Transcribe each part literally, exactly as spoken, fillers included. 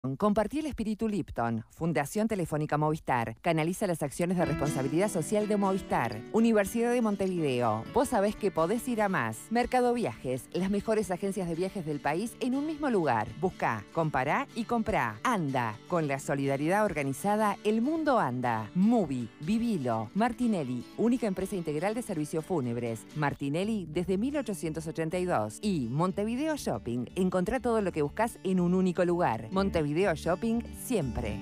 Compartí el espíritu Lipton. Fundación Telefónica Movistar. Canaliza las acciones de responsabilidad social de Movistar. Universidad de Montevideo. Vos sabés que podés ir a más. Mercado Viajes. Las mejores agencias de viajes del país en un mismo lugar. Buscá, compará y comprá. Anda. Con la solidaridad organizada, el mundo anda. Mubi. Vivilo. Martinelli. Única empresa integral de servicios fúnebres. Martinelli desde mil ochocientos ochenta y dos. Y Montevideo Shopping. Encontrá todo lo que buscás en un único lugar. Montevideo Video Shopping siempre.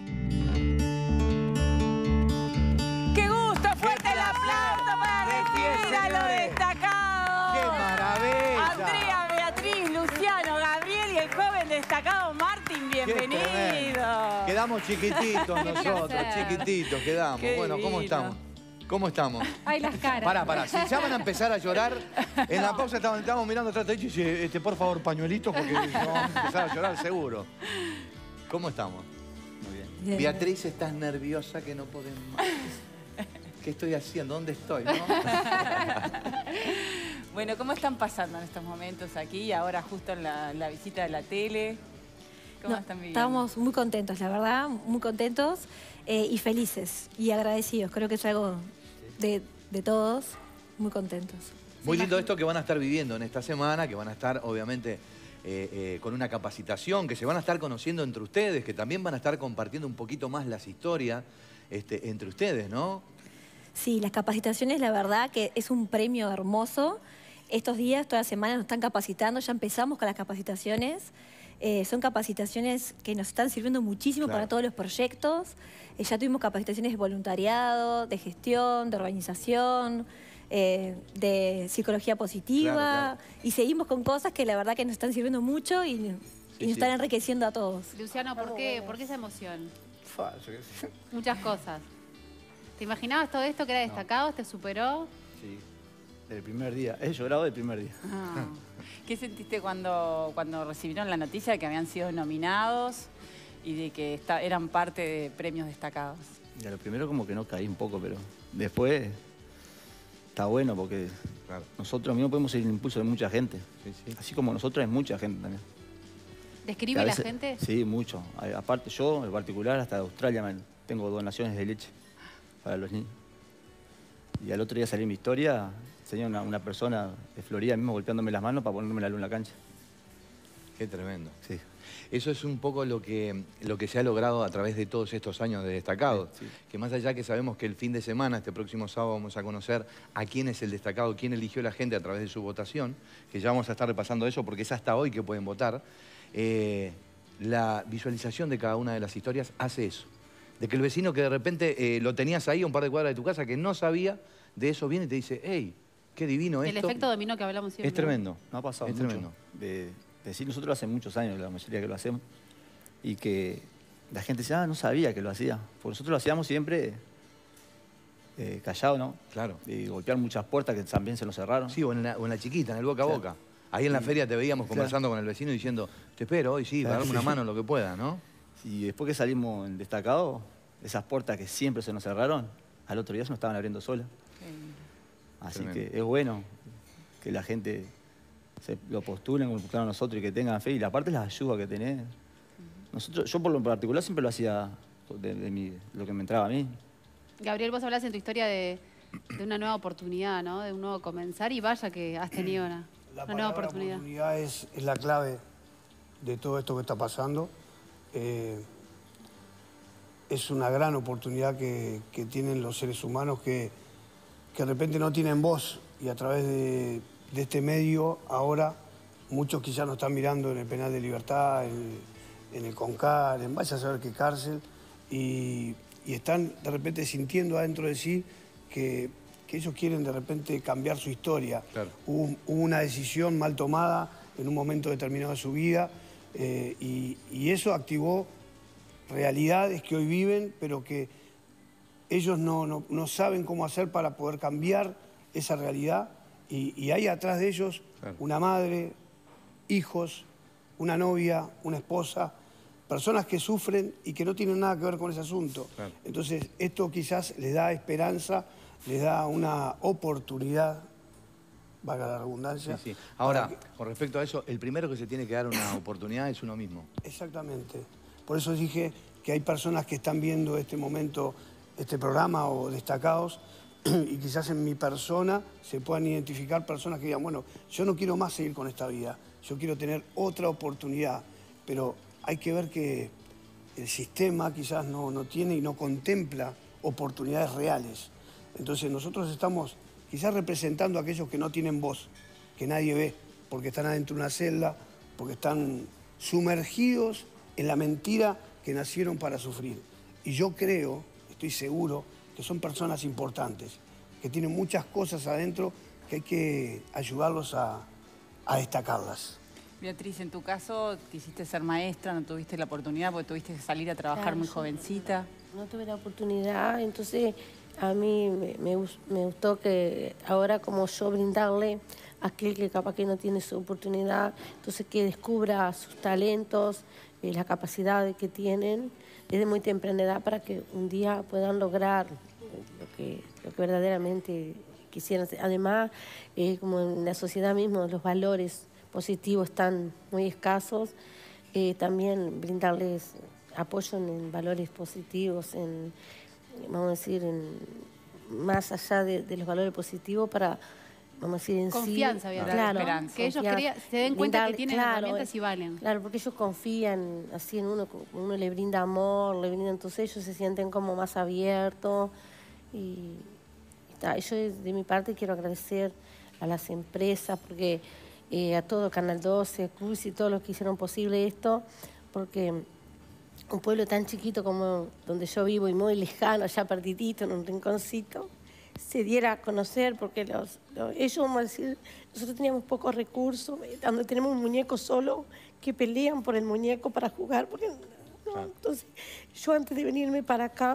¡Qué gusto! ¡Fuerte el aplauso para recibir a lo destacado! ¡Qué maravilla! Andrea, Beatriz, Luciano, Gabriel y el joven destacado Martín, bienvenido. Quedamos chiquititos nosotros, chiquititos quedamos. Qué bueno, ¿cómo divino. estamos? ¿Cómo estamos? Ay, las caras. Pará, pará. Si ya van a empezar a llorar, en la pausa estábamos, estábamos mirando atrás de ellos y dice, este, por favor, pañuelitos, porque vamos a empezar a llorar seguro. ¿Cómo estamos? Muy bien. Bien. Beatriz, estás nerviosa que no podés más. ¿Qué estoy haciendo? ¿Dónde estoy? ¿No? Bueno, ¿cómo están pasando en estos momentos aquí, ahora justo en la, la visita de la tele? ¿Cómo No, están viviendo? Estamos muy contentos, la verdad, muy contentos eh, y felices y agradecidos. Creo que es algo de, de todos, muy contentos. Muy lindo esto que van a estar viviendo en esta semana, que van a estar, obviamente, eh, eh, con una capacitación, que se van a estar conociendo entre ustedes, que también van a estar compartiendo un poquito más las historias este, entre ustedes, ¿no? Sí, las capacitaciones, la verdad que es un premio hermoso. Estos días, toda la semana nos están capacitando, ya empezamos con las capacitaciones. Eh, son capacitaciones que nos están sirviendo muchísimo Claro. para todos los proyectos. Eh, ya tuvimos capacitaciones de voluntariado, de gestión, de organización, eh, de psicología positiva. Claro, claro. Y seguimos con cosas que la verdad que nos están sirviendo mucho y, y Sí, nos sí. están enriqueciendo a todos. Luciano, ¿por qué? ¿Por qué esa emoción? Fa, yo qué sé. Muchas cosas. ¿Te imaginabas todo esto que era destacado? ¿Te superó? Sí, del primer día. He llorado del primer día. Ah. ¿Qué sentiste cuando, cuando recibieron la noticia de que habían sido nominados y de que está, eran parte de premios destacados? Y a lo primero como que no caí un poco, pero después está bueno porque Claro. nosotros mismos podemos ser el impulso de mucha gente. Sí, sí. Así como nosotros hay mucha gente también. ¿Describe Que a la veces- gente? Sí, mucho. A- Aparte yo, en particular, hasta de Australia me- tengo donaciones de leche para los niños. Y al otro día salí en mi historia, tenía una, una persona de Florida mismo golpeándome las manos para ponerme la luz en la cancha. Qué tremendo. Sí. Eso es un poco lo que, lo que se ha logrado a través de todos estos años de destacados. Sí, sí. Que más allá que sabemos que el fin de semana, este próximo sábado, vamos a conocer a quién es el destacado, quién eligió la gente a través de su votación, que ya vamos a estar repasando eso porque es hasta hoy que pueden votar. Eh, la visualización de cada una de las historias hace eso. De que el vecino que de repente eh, lo tenías ahí a un par de cuadras de tu casa, que no sabía, de eso viene y te dice, hey, qué divino El esto. efecto dominó que hablamos siempre. Es tremendo. No ha pasado Es mucho. tremendo. De, de decir, nosotros hace muchos años, la mayoría que lo hacemos, y que la gente dice, ah, no sabía que lo hacía. Porque nosotros lo hacíamos siempre eh, callado, ¿no? Claro. Y golpear muchas puertas que también se nos cerraron. Sí, o en la, o en la chiquita, en el boca a Claro. boca. Ahí en la Sí. feria te veíamos Claro. conversando con el vecino diciendo, te espero hoy, sí, Claro, para darme una sí. mano en lo que pueda, ¿no? Y después que salimos en destacado, esas puertas que siempre se nos cerraron, al otro día se nos estaban abriendo solas. Así Tremendo. que es bueno que la gente se lo postulen como postularon nosotros y que tengan fe. Y aparte las ayudas que tenés. Nosotros, yo por lo particular siempre lo hacía de, de mi- lo que me entraba a mí. Gabriel, vos hablas en tu historia de, de una nueva oportunidad, ¿no? De un nuevo comenzar y vaya que has tenido una, La una nueva palabra oportunidad. oportunidad es, es la clave de todo esto que está pasando. Eh, es una gran oportunidad que, que tienen los seres humanos que, que de repente no tienen voz y a través de, de este medio ahora muchos quizás nos están mirando en el penal de libertad, en, en el CONCAR, en vaya a saber qué cárcel y, y están de repente sintiendo adentro de sí que, que ellos quieren de repente cambiar su historia. Claro. Hubo, hubo una decisión mal tomada en un momento determinado de su vida eh, y, y eso activó realidades que hoy viven, pero que ellos no, no, no saben cómo hacer para poder cambiar esa realidad y, y hay atrás de ellos Claro. una madre, hijos, una novia, una esposa, personas que sufren y que no tienen nada que ver con ese asunto. Claro. Entonces, esto quizás les da esperanza, les da una oportunidad, valga la redundancia. Sí, sí. Ahora, para que- con respecto a eso, el primero que se tiene que dar una oportunidad es uno mismo. Exactamente. Por eso dije que hay personas que están viendo este momento, este programa o destacados, y quizás en mi persona se puedan identificar personas que digan, bueno, yo no quiero más seguir con esta vida, yo quiero tener otra oportunidad, pero hay que ver que el sistema quizás no, no tiene y no contempla oportunidades reales. Entonces nosotros estamos quizás representando a aquellos que no tienen voz, que nadie ve, porque están adentro de una celda, porque están sumergidos en la mentira que nacieron para sufrir. Y yo creo, estoy seguro, que son personas importantes, que tienen muchas cosas adentro que hay que ayudarlos a, a destacarlas. Beatriz, en tu caso, quisiste ser maestra, no tuviste la oportunidad porque tuviste que salir a trabajar Claro, muy yo jovencita. No tuve la oportunidad, entonces a mí me, me, me gustó que ahora como yo brindarle a aquel que capaz que no tiene su oportunidad, entonces que descubra sus talentos, eh, las capacidades que tienen desde muy temprana edad para que un día puedan lograr lo que, lo que verdaderamente quisieran hacer. Además, eh, como en la sociedad misma, los valores positivos están muy escasos, eh, también brindarles apoyo en, en valores positivos, en, vamos a decir, en, más allá de, de los valores positivos para, vamos a decir, en Confianza, sí. Beatriz, Claro, esperanza. Que ellos confianza. crea- se den cuenta que Brindarle- tienen claro, herramientas y valen. Claro, porque ellos confían así en uno, uno le brinda amor, le brinda, entonces ellos se sienten como más abiertos y está. Yo de mi parte quiero agradecer a las empresas, porque eh, a todo Canal doce, Cruz y todos los que hicieron posible esto, porque un pueblo tan chiquito como donde yo vivo y muy lejano, allá perdidito en un rinconcito, se diera a conocer, porque los, los- ellos, vamos a decir, nosotros teníamos pocos recursos, eh, donde tenemos un muñeco solo, que pelean por el muñeco para jugar, porque no, entonces yo antes de venirme para acá,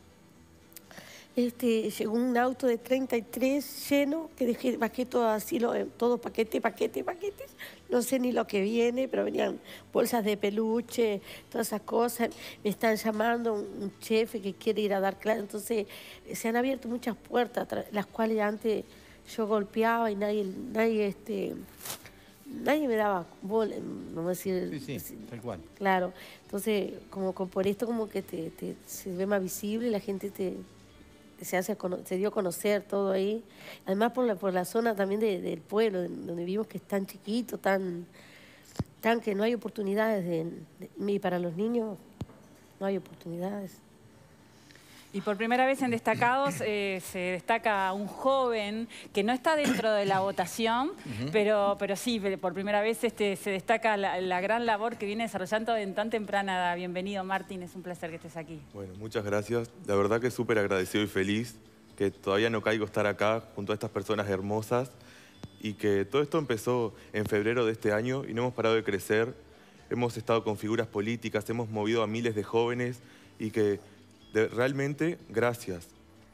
este, llegó un auto de treinta y tres lleno, que dejé, bajé todo así, lo, todo paquete, paquete, paquetes, no sé ni lo que viene, pero venían bolsas de peluche, todas esas cosas, me están llamando un, un chef que quiere ir a dar clases, entonces se han abierto muchas puertas, las cuales antes yo golpeaba y nadie, nadie, este, nadie me daba bola, vamos a decir. Sí, sí, tal cual. Claro, entonces como, como por esto como que te, te- se ve más visible, la gente te, se, hace, a cono- se dio a conocer todo ahí. Además por la, por la zona también de- del pueblo, de- donde vivimos, que es tan chiquito, tan, tan que no hay oportunidades de, de- y para los niños no hay oportunidades. Y por primera vez en Destacados eh, se destaca un joven que no está dentro de la votación, pero, pero sí, por primera vez este, se destaca la, la gran labor que viene desarrollando en tan temprana edad. Bienvenido, Martín, es un placer que estés aquí. Bueno, muchas gracias. La verdad que súper agradecido y feliz que todavía no caigo estar acá junto a estas personas hermosas y que todo esto empezó en febrero de este año y no hemos parado de crecer. Hemos estado con figuras políticas, hemos movido a miles de jóvenes y que de- realmente gracias.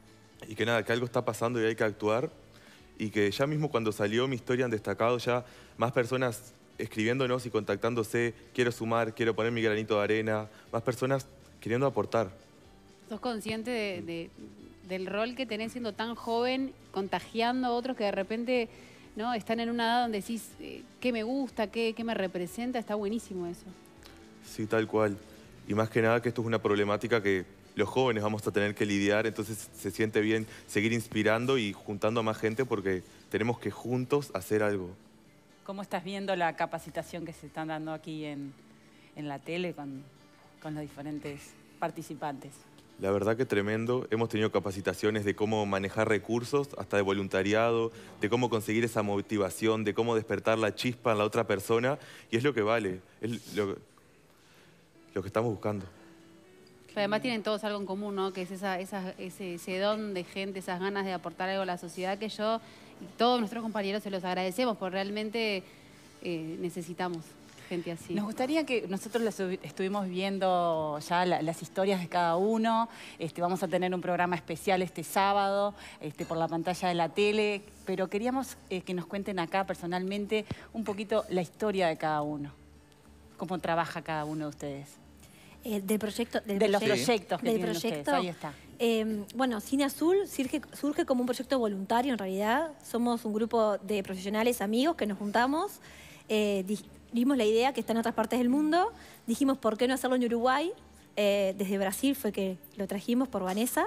Y que nada, que algo está pasando y hay que actuar y que ya mismo cuando salió mi historia en Destacado ya más personas escribiéndonos y contactándose, quiero sumar, quiero poner mi granito de arena, más personas queriendo aportar. ¿Sos consciente de, de- del rol que tenés siendo tan joven, contagiando a otros que de repente no están en una edad donde decís eh, qué me gusta, qué, qué me representa? Está buenísimo eso. Sí, tal cual. Y más que nada que esto es una problemática que los jóvenes vamos a tener que lidiar, entonces se siente bien seguir inspirando y juntando a más gente porque tenemos que juntos hacer algo. ¿Cómo estás viendo la capacitación que se están dando aquí en, en la tele con, con los diferentes participantes? La verdad que tremendo. Hemos tenido capacitaciones de cómo manejar recursos, hasta de voluntariado, de cómo conseguir esa motivación, de cómo despertar la chispa en la otra persona. Y es lo que vale, es lo, lo que estamos buscando. Pero además tienen todos algo en común, ¿no? Que es esa, esa, ese, ese don de gente, esas ganas de aportar algo a la sociedad que yo y todos nuestros compañeros se los agradecemos porque realmente eh, necesitamos gente así. Nos gustaría que nosotros las estu- estuvimos viendo ya la- las historias de cada uno. Este, vamos a tener un programa especial este sábado este, por la pantalla de la tele, pero queríamos eh, que nos cuenten acá personalmente un poquito la historia de cada uno. Cómo trabaja cada uno de ustedes. Eh, del proyecto, del De los proyecto- proyectos que del tienen ustedes, proyecto, ahí está. eh, bueno, Cine Azul surge, surge como un proyecto voluntario en realidad. Somos un grupo de profesionales amigos que nos juntamos. eh, di- vimos la idea que está en otras partes del mundo, dijimos, ¿por qué no hacerlo en Uruguay? Eh, desde Brasil fue que lo trajimos por Vanessa.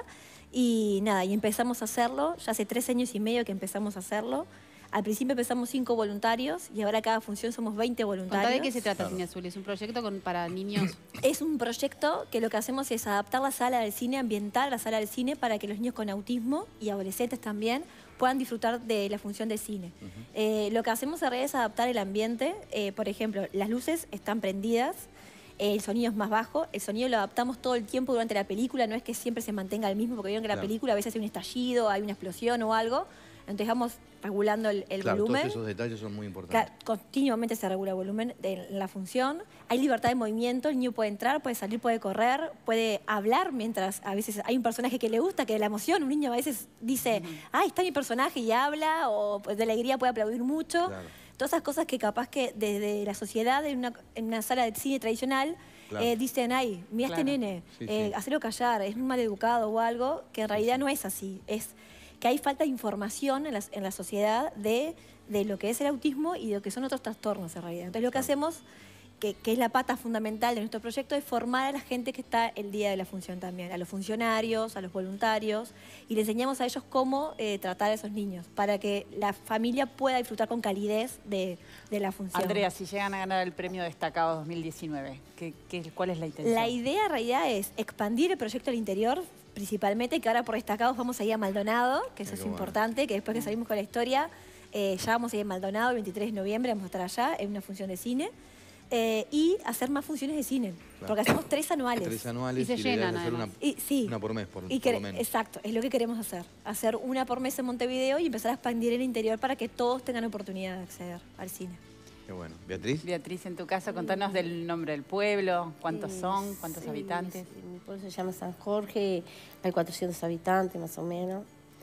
Y nada, y empezamos a hacerlo, ya hace tres años y medio que empezamos a hacerlo. Al principio empezamos cinco voluntarios y ahora cada función somos veinte voluntarios. ¿Contá de qué se trata, Cine Azul? ¿Es un proyecto con, para niños? Es un proyecto que lo que hacemos es adaptar la sala del cine, ambientar la sala del cine para que los niños con autismo y adolescentes también puedan disfrutar de la función de cine. Uh-huh. eh, lo que hacemos en realidad es adaptar el ambiente. Eh, por ejemplo, las luces están prendidas, el sonido es más bajo, el sonido lo adaptamos todo el tiempo durante la película, no es que siempre se mantenga el mismo, porque vieron que claro. la película a veces hay un estallido, hay una explosión o algo, entonces vamos regulando el, el claro, volumen. Todos esos detalles son muy importantes. Claro, continuamente se regula el volumen de la función, hay libertad de movimiento, el niño puede entrar, puede salir, puede correr, puede hablar mientras a veces hay un personaje que le gusta, que de la emoción, un niño a veces dice, uh-huh. ay, está mi personaje y habla, o de alegría puede aplaudir mucho. Claro. Todas esas cosas que capaz que desde la sociedad, en una, en una sala de cine tradicional, claro. eh, dicen, ay, mira claro. este nene, sí, eh, sí. hacelo callar, es muy mal educado o algo, que en realidad sí, sí. no es así. Es que hay falta de información en la, en la sociedad de, de lo que es el autismo y de lo que son otros trastornos en realidad. Entonces lo que claro. hacemos, que, que es la pata fundamental de nuestro proyecto, es formar a la gente que está el día de la función también, a los funcionarios, a los voluntarios, y le enseñamos a ellos cómo eh, tratar a esos niños, para que la familia pueda disfrutar con calidez de, de la función. Andrea, si llegan a ganar el premio Destacado dos mil diecinueve, ¿qué, qué, ¿cuál es la intención? La idea en realidad es expandir el proyecto al interior, principalmente, que ahora por Destacados vamos a ir a Maldonado, que eso Qué es bueno. importante, que después que salimos con la historia, eh, ya vamos a ir a Maldonado el veintitrés de noviembre, vamos a estar allá en una función de cine. Eh, y hacer más funciones de cine, claro. porque hacemos tres anuales. Tres anuales y se y llenan, hacer una, y, sí. una por mes, por, y por lo menos. Exacto, es lo que queremos hacer. Hacer una por mes en Montevideo y empezar a expandir el interior para que todos tengan oportunidad de acceder al cine. Qué bueno. ¿Beatriz? Beatriz, en tu caso, contanos del nombre del pueblo, cuántos sí, son, cuántos sí, habitantes. Sí, mi pueblo se llama San Jorge, hay cuatrocientos habitantes más o menos.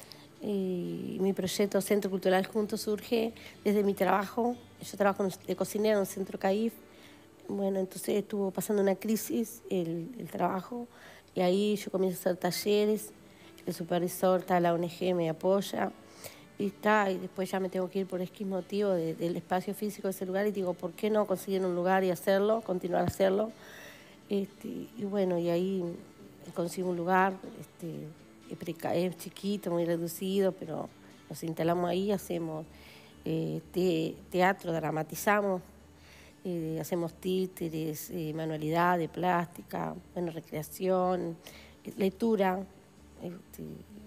Y mi proyecto Centro Cultural Juntos surge desde mi trabajo. Yo trabajo de cocinera en un centro C A I F. Bueno, entonces estuvo pasando una crisis el, el trabajo y ahí yo comienzo a hacer talleres, el supervisor, está la O N G, me apoya y está, y después ya me tengo que ir por X motivo de, del espacio físico de ese lugar y digo, ¿por qué no conseguir un lugar y hacerlo, continuar a hacerlo? Este, y bueno, y ahí consigo un lugar, este, es chiquito, muy reducido, pero nos instalamos ahí, hacemos eh, te, teatro, dramatizamos. Eh, hacemos títeres, eh, manualidad de plástica, bueno, recreación, eh, lectura, este,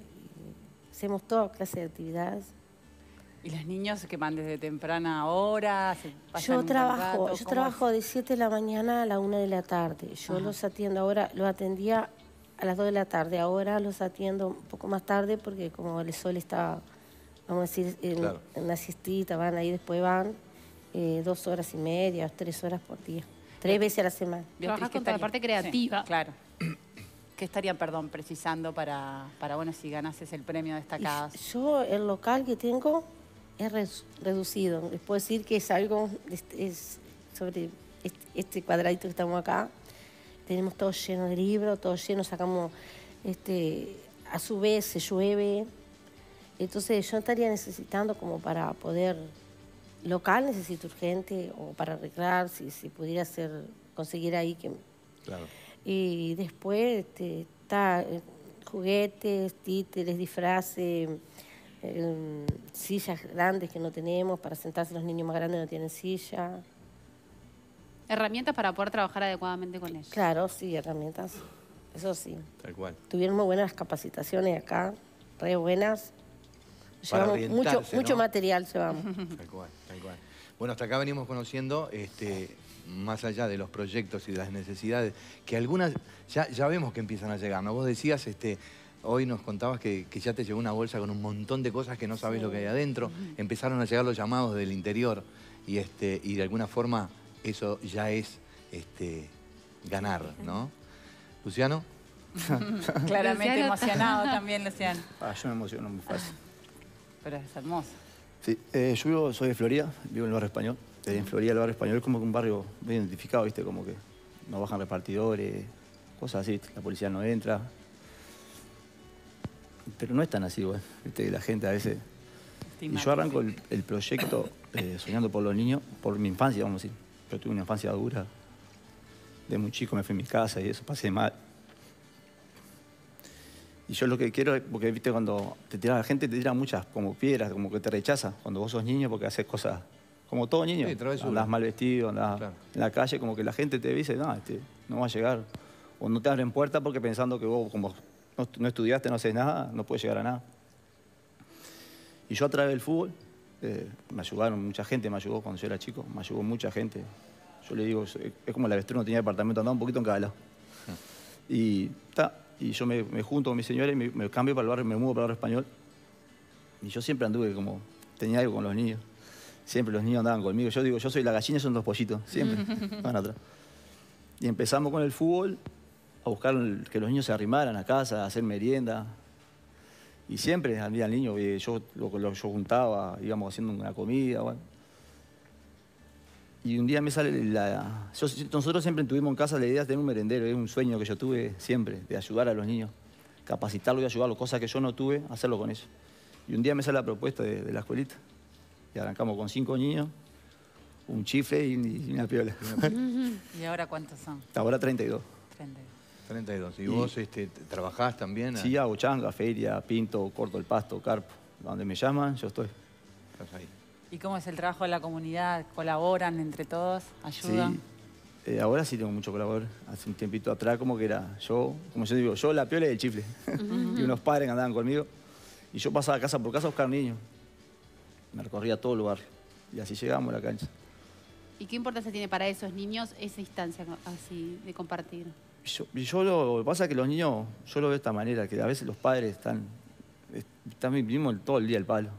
hacemos toda clase de actividades. ¿Y los niños que van desde temprana hora? Se pasan yo trabajo, rato, yo trabajo de siete de la mañana a la una de la tarde. Yo Ajá. los atiendo ahora, los atendía a las dos de la tarde, ahora los atiendo un poco más tarde porque como el sol está, vamos a decir, en, claro. en una siestita, van ahí, después van. Eh, dos horas y media, tres horas por día, tres veces a la semana. Trabajas con toda la parte creativa. Sí, claro. ¿Qué estarían, perdón, precisando para, para bueno, si ganases el premio Destacados? Y yo, el local que tengo es re, reducido. Les puedo decir que es algo, es, es sobre este, este cuadradito que estamos acá. Tenemos todo lleno de libros, todo lleno, sacamos, este, a su vez se llueve. Entonces yo estaría necesitando como para poder... Local necesito urgente o para arreglar, si, si pudiera ser, conseguir ahí que... Claro. Y después este, está eh, juguetes, títeres, disfraces, eh, sillas grandes que no tenemos, para sentarse los niños más grandes no tienen silla. Herramientas para poder trabajar adecuadamente con ellos. Claro, sí, herramientas, eso sí. Tal cual. Tuvieron muy buenas capacitaciones acá, re buenas. Llevamos mucho, ¿no? mucho material, llevamos. Tal cual, tal cual. Bueno, hasta acá venimos conociendo, este, más allá de los proyectos y de las necesidades, que algunas ya, ya vemos que empiezan a llegar, ¿no? Vos decías, este, hoy nos contabas que, que ya te llegó una bolsa con un montón de cosas que no sabés sí. lo que hay adentro. Uh-huh. Empezaron a llegar los llamados del interior y, este, y de alguna forma eso ya es este, ganar, ¿no? ¿Luciano? Claramente emocionado también, Luciano. Ah, yo me emociono muy fácil. Pero es hermoso. Sí, eh, yo vivo, soy de Florida, vivo en el barrio español. Eh, en Florida el barrio español es como que un barrio bien identificado, ¿viste? Como que no bajan repartidores, cosas así, la policía no entra. Pero no es tan así, güey. ¿Viste? La gente a veces... Y yo arranco el, el proyecto eh, Soñando por los Niños, por mi infancia, vamos a decir. Yo tuve una infancia dura. De muy chico me fui a mi casa y eso, pasé mal. Y yo lo que quiero es, porque viste cuando te tira la gente, te tira muchas como piedras, como que te rechaza. Cuando vos sos niño porque haces cosas, como todo niño. Sí, andás mal vestido, andás Claro. en la calle, como que la gente te dice, no, este, no va a llegar. O no te abren puerta porque pensando que vos, como no, no estudiaste, no haces nada, no puedes llegar a nada. Y yo a través del fútbol, eh, me ayudaron, mucha gente me ayudó cuando yo era chico, me ayudó mucha gente. Yo le digo, es como el avestruz, no tenía departamento, andaba un poquito en cada lado. Y, ta, y yo me, me junto con mi señora y me, me cambio para el barrio, me mudo para el barrio español. Y yo siempre anduve como, tenía algo con los niños. Siempre los niños andaban conmigo. Yo digo, yo soy la gallina y son dos pollitos, siempre, van atrás. Y empezamos con el fútbol, a buscar que los niños se arrimaran a casa, a hacer merienda. Y siempre había niños, yo lo, lo yo juntaba, íbamos haciendo una comida, bueno. Y un día me sale la... Yo, nosotros siempre tuvimos en casa la idea de tener un merendero, es un sueño que yo tuve siempre, de ayudar a los niños, capacitarlos y ayudarlos, cosas que yo no tuve, hacerlo con ellos. Y un día me sale la propuesta de, de la escuelita. Y arrancamos con cinco niños, un chifle y, y una piola. ¿Y ahora cuántos son? Hasta ahora treinta y dos. treinta y dos. treinta y dos. ¿Y, Y- vos este, trabajás también? Sí, hago changa, feria, pinto, corto el pasto, carpo. Donde me llaman, yo estoy. Estás ahí. ¿Y cómo es el trabajo de la comunidad? ¿Colaboran entre todos? ¿Ayudan? Sí. Eh, ahora sí tengo mucho colaborador. Hace un tiempito atrás como que era yo, como yo digo, yo la piola y el chifle. Y unos padres que andaban conmigo. Y yo pasaba casa por casa a buscar niños. Me recorría todo el barrio. Y así llegamos a la cancha. ¿Y qué importancia tiene para esos niños esa instancia así de compartir? Y yo, y yo lo, lo que pasa es que los niños, yo lo veo de esta manera, que a veces los padres están, están vivimos todo el día el palo.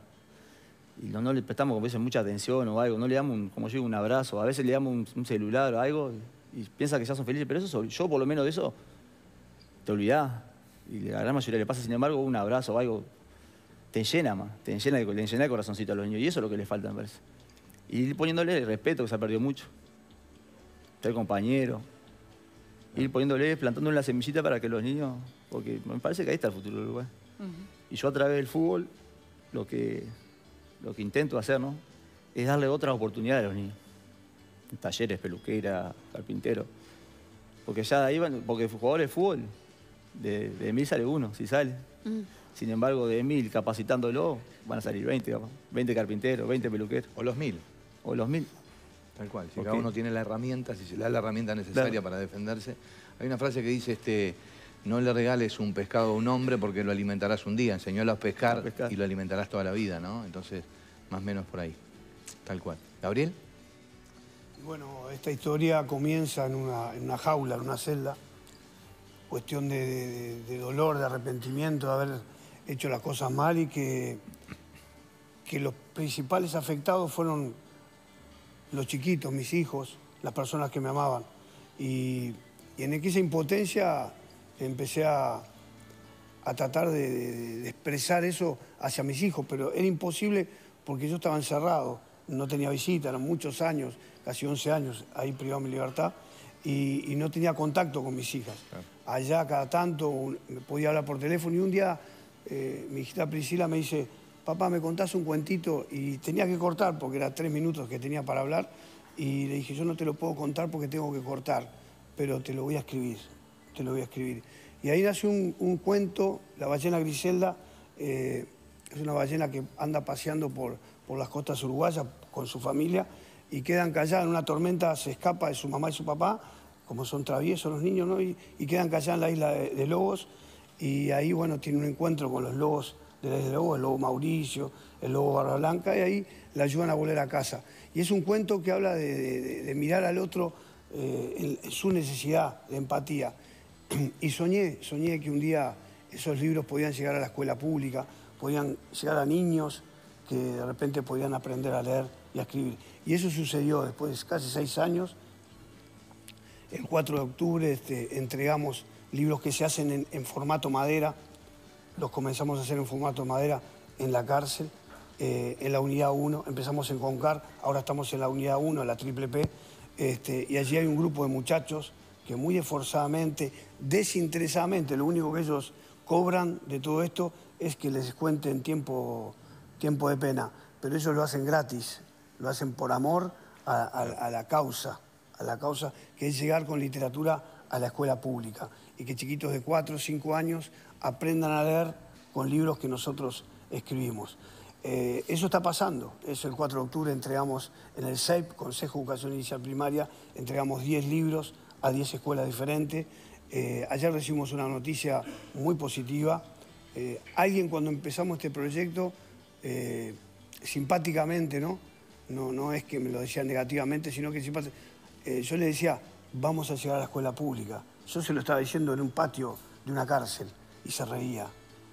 Y no, no le prestamos a veces mucha atención o algo, no le damos, un, como yo digo, un abrazo, a veces le damos un, un celular o algo y, y piensa que ya son felices, pero eso, yo por lo menos de eso, te olvidás. Y la gran mayoría le pasa, sin embargo, un abrazo o algo, te llena más, te llena, le llena el corazoncito a los niños y eso es lo que les falta, me parece. Y ir poniéndole el respeto, que se ha perdido mucho, ser compañero, ir poniéndole, plantando la semillita para que los niños, porque me parece que ahí está el futuro del Uruguay. Ujú. Y yo a través del fútbol, lo que, lo que intento hacer, ¿no?, es darle otras oportunidades a los niños. Talleres, peluquera, carpintero. Porque ya ahí van, porque jugadores de fútbol, de, de mil sale uno, si sale. Mm. Sin embargo, de mil capacitándolo, van a salir veinte, capaz. veinte carpinteros, veinte peluqueros. O los mil. O los mil. Tal cual. Si Ok. cada uno tiene la herramienta, si se le da la herramienta necesaria Claro. para defenderse. Hay una frase que dice, este, no le regales un pescado a un hombre porque lo alimentarás un día. Enseñalo a pescar, A pescar. y lo alimentarás toda la vida, ¿no? Entonces, más o menos por ahí. Tal cual. ¿Gabriel? Y bueno, esta historia comienza en una, en una jaula, en una celda. Cuestión de, de- de dolor, de arrepentimiento, de haber hecho las cosas mal y que, que los principales afectados fueron los chiquitos, mis hijos, las personas que me amaban. Y, y en esa impotencia empecé a, a tratar de, de- de expresar eso hacia mis hijos, pero era imposible porque yo estaba encerrado, no tenía visita, eran muchos años, casi once años ahí privado de mi libertad, y, y no tenía contacto con mis hijas. Allá cada tanto un- me podía hablar por teléfono y un día eh, mi hijita Priscila me dice, papá, ¿me contás un cuentito? Y tenía que cortar porque era tres minutos que tenía para hablar y le dije, yo no te lo puedo contar porque tengo que cortar, pero te lo voy a escribir, te lo voy a escribir. Y ahí nació un, un cuento, la ballena Griselda, eh, es una ballena que anda paseando por, por las costas uruguayas con su familia y quedan calladas en una tormenta, se escapa de su mamá y su papá, como son traviesos los niños, ¿no? Y, y quedan calladas en la isla de, de Lobos y ahí, bueno, tiene un encuentro con los lobos de la isla de Lobos, el lobo Mauricio, el lobo Barba Blanca, y ahí la ayudan a volver a casa. Y es un cuento que habla de, de- de mirar al otro eh, en, en su necesidad de empatía. Y soñé, soñé que un día esos libros podían llegar a la escuela pública, podían llegar a niños que de repente podían aprender a leer y a escribir. Y eso sucedió después de casi seis años. El cuatro de octubre este, entregamos libros que se hacen en, en formato madera, los comenzamos a hacer en formato madera en la cárcel, eh, en la unidad uno, empezamos en Concar, ahora estamos en la unidad uno, en la triple P, este, y allí hay un grupo de muchachos que muy esforzadamente, desinteresadamente, lo único que ellos cobran de todo esto es que les cuenten tiempo, tiempo de pena, pero ellos lo hacen gratis, lo hacen por amor a, a, a la causa, a la causa que es llegar con literatura a la escuela pública y que chiquitos de cuatro o cinco años aprendan a leer con libros que nosotros escribimos. Eh, eso está pasando. Eso el cuatro de octubre entregamos en el C E I P, Consejo de Educación Inicial Primaria, entregamos diez libros a diez escuelas diferentes. Eh, ayer recibimos una noticia muy positiva. Eh, alguien cuando empezamos este proyecto, eh, simpáticamente, ¿no? ¿no? No es que me lo decía negativamente, sino que simpáticamente, eh, yo le decía, vamos a llegar a la escuela pública. Yo se lo estaba diciendo en un patio de una cárcel y se reía.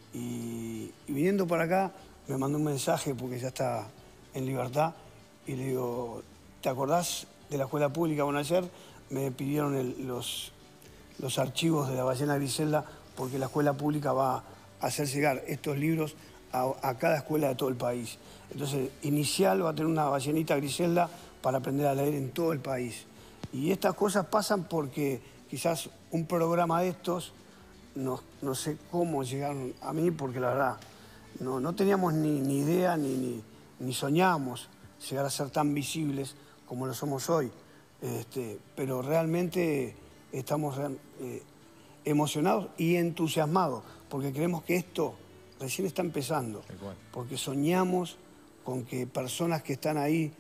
Y, y viniendo para acá me mandó un mensaje porque ya está en libertad y le digo, ¿te acordás de la escuela pública? Bueno, ayer me pidieron el, los, los archivos de la ballena Griselda porque la escuela pública va a hacer llegar estos libros a, a cada escuela de todo el país. Entonces, Inicial va a tener una ballenita Griselda para aprender a leer en todo el país. Y estas cosas pasan porque quizás un programa de estos, no, no sé cómo llegaron a mí, porque la verdad, no, no teníamos ni, ni idea ni, ni, ni soñamos llegar a ser tan visibles como lo somos hoy. Este, pero realmente estamos eh, emocionados y entusiasmados, porque creemos que esto recién está empezando, porque soñamos con que personas que están ahí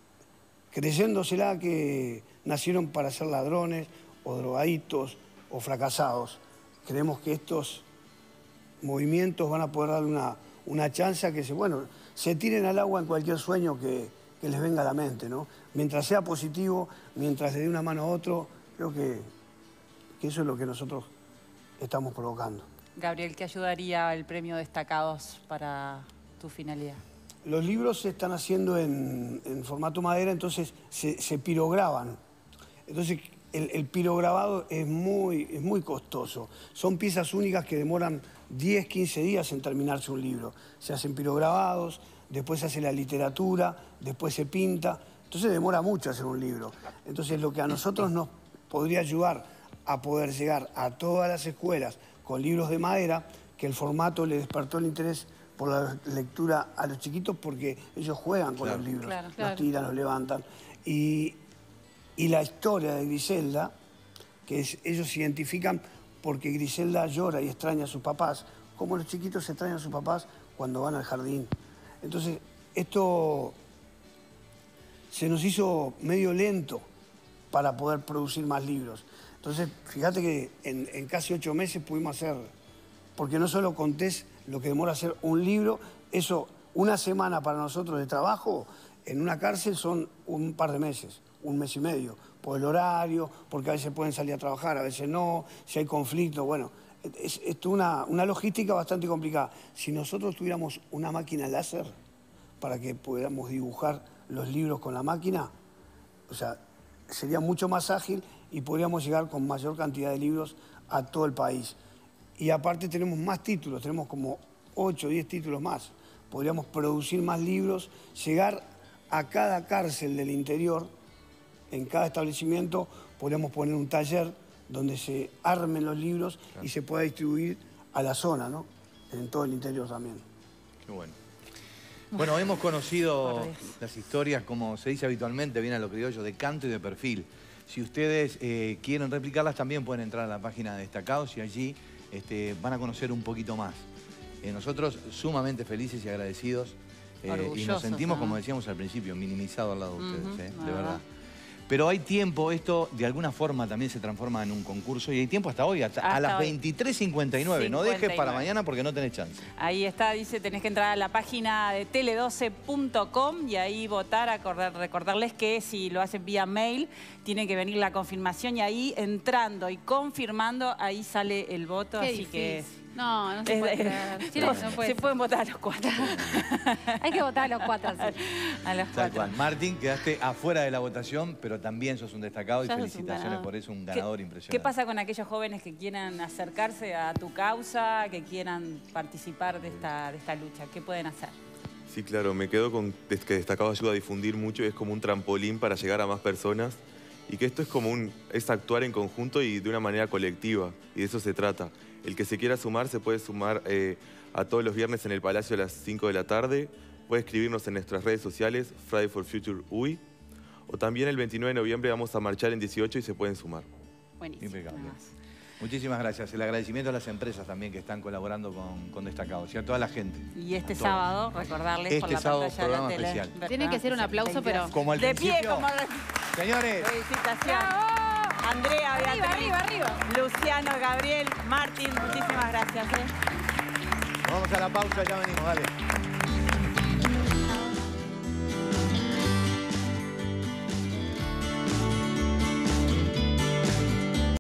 creyéndosela que nacieron para ser ladrones o drogadictos o fracasados, creemos que estos movimientos van a poder darle una, una chance a que se, bueno, se tiren al agua en cualquier sueño que, que les venga a la mente, ¿no? Mientras sea positivo, mientras le dé una mano a otro, creo que, que eso es lo que nosotros estamos provocando. Gabriel, ¿qué ayudaría el premio Destacados para tu finalidad? Los libros se están haciendo en, en formato madera, entonces se, se pirograban. Entonces el, el pirograbado es muy, es muy costoso. Son piezas únicas que demoran diez, quince días en terminarse un libro. Se hacen pirograbados, después se hace la literatura, después se pinta. Entonces demora mucho hacer un libro. Entonces lo que a nosotros nos podría ayudar a poder llegar a todas las escuelas con libros de madera, que el formato le despertó el interés por la lectura a los chiquitos porque ellos juegan con claro, los libros, claro, claro. los tiran, los levantan. Y, y la historia de Griselda, que es, ellos se identifican porque Griselda llora y extraña a sus papás, como los chiquitos extrañan a sus papás cuando van al jardín. Entonces, esto se nos hizo medio lento para poder producir más libros. Entonces, fíjate que en, en casi ocho meses pudimos hacer, porque no solo contés lo que demora hacer un libro, eso, una semana para nosotros de trabajo, en una cárcel son un par de meses, un mes y medio, por el horario, porque a veces pueden salir a trabajar, a veces no, si hay conflicto, bueno, es, es una, una logística bastante complicada. Si nosotros tuviéramos una máquina láser para que pudiéramos dibujar los libros con la máquina, o sea, sería mucho más ágil y podríamos llegar con mayor cantidad de libros a todo el país. Y aparte tenemos más títulos, tenemos como ocho o diez títulos más. Podríamos producir más libros, llegar a cada cárcel del interior, en cada establecimiento podríamos poner un taller donde se armen los libros claro. y se pueda distribuir a la zona, ¿no? En todo el interior también. Qué bueno. Bueno, hemos conocido las historias, como se dice habitualmente, bien a lo criollo, de canto y de perfil. Si ustedes eh, quieren replicarlas, también pueden entrar a la página de Destacados y allí este, van a conocer un poquito más. Eh, nosotros sumamente felices y agradecidos eh, y nos sentimos, ¿no? como decíamos al principio, minimizados al lado de ustedes, uh-huh. eh, de verdad. Pero hay tiempo, esto de alguna forma también se transforma en un concurso y hay tiempo hasta hoy, hasta, hasta a las veintitrés cincuenta y nueve. No dejes para mañana porque no tenés chance. Ahí está, dice, tenés que entrar a la página de tele doce punto com y ahí votar, acordar, recordarles que si lo hacen vía mail, tiene que venir la confirmación y ahí entrando y confirmando, ahí sale el voto, Qué así difícil. que... No, no se puede creer. Sí, no, no puede se pueden votar a los cuatro. Hay que votar a los cuatro, sí. A los Tal cuatro. cual. Martín, quedaste afuera de la votación, pero también sos un destacado Ya y felicitaciones por eso, un ganador ¿Qué, impresionante. ¿Qué pasa con aquellos jóvenes que quieran acercarse a tu causa, que quieran participar de esta, de esta lucha? ¿Qué pueden hacer? Sí, claro, me quedo con que Destacado ayuda a difundir mucho y es como un trampolín para llegar a más personas y que esto es como un, es actuar en conjunto y de una manera colectiva y de eso se trata. El que se quiera sumar se puede sumar eh, a todos los viernes en el Palacio a las cinco de la tarde. Puede escribirnos en nuestras redes sociales, Friday for Future U I, O también el veintinueve de noviembre vamos a marchar en dieciocho y se pueden sumar. Buenísimo. Impecable. Muchísimas gracias. El agradecimiento a las empresas también que están colaborando con, con Destacados y a toda la gente. Y este Todos. sábado, recordarles Este por la sábado, pantalla de la programa tele. especial. Tiene que ser un aplauso, pero... Como al De pie, principio. como... Señores. Felicitación. Andrea, Arriba, Beatriz, arriba, arriba. Luciano, Gabriel, Martín, muchísimas gracias. ¿eh? Vamos a la pausa, ya venimos, dale.